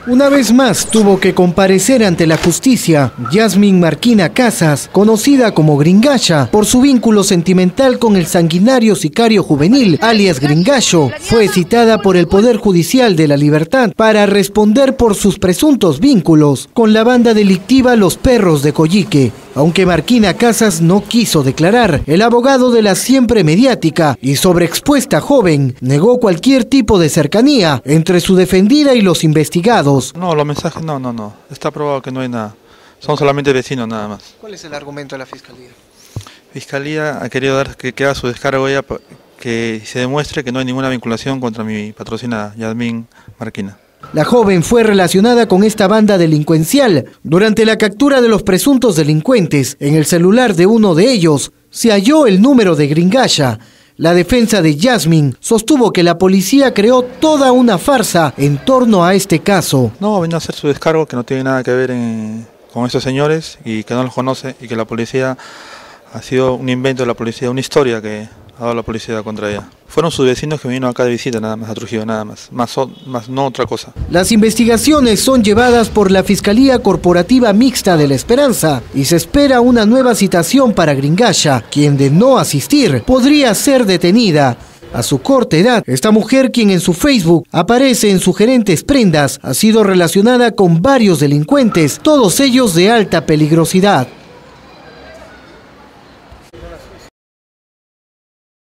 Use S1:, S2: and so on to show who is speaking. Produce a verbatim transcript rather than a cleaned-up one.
S1: Una vez más tuvo que comparecer ante la justicia Yasmin Marquina Casas, conocida como Gringasha, por su vínculo sentimental con el sanguinario sicario juvenil, alias Gringallo. Fue citada por el Poder Judicial de la Libertad para responder por sus presuntos vínculos con la banda delictiva Los Perros de Coyique. Aunque Marquina Casas no quiso declarar, el abogado de la siempre mediática y sobreexpuesta joven negó cualquier tipo de cercanía entre su defendida y los investigados.
S2: No, los mensajes no, no, no. Está probado que no hay nada. Son solamente vecinos nada más.
S1: ¿Cuál es el argumento de la Fiscalía?
S2: Fiscalía ha querido dar que queda su descargo ella, que se demuestre que no hay ninguna vinculación contra mi patrocinada, Yasmin Marquina.
S1: La joven fue relacionada con esta banda delincuencial. Durante la captura de los presuntos delincuentes, en el celular de uno de ellos, se halló el número de Gringasha. La defensa de Yasmin sostuvo que la policía creó toda una farsa en torno a este caso.
S2: No, vino a hacer su descargo, que no tiene nada que ver en, con estos señores y que no los conoce, y que la policía ha sido un invento de la policía, una historia que ha dado la policía contra ella. Fueron sus vecinos que vinieron acá de visita nada más a Trujillo, nada más, más, más no otra cosa.
S1: Las investigaciones son llevadas por la Fiscalía Corporativa Mixta de La Esperanza y se espera una nueva citación para Gringasha, quien de no asistir podría ser detenida. A su corta edad, esta mujer, quien en su Facebook aparece en sugerentes prendas, ha sido relacionada con varios delincuentes, todos ellos de alta peligrosidad.